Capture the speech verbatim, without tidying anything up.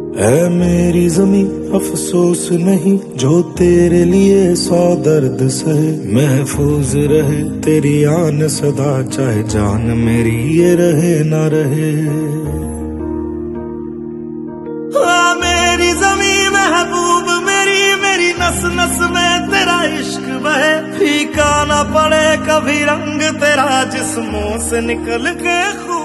ऐ मेरी ज़मीं अफसोस नहीं जो तेरे लिए सौ दर्द सहे, महफूज रहे तेरी आन सदा चाहे जान मेरी ये रहे ना रहे। आ मेरी ज़मीं महबूब मेरी, मेरी नस नस में तेरा इश्क बहे, फीका ना पड़े कभी रंग तेरा जिस्मों से निकल के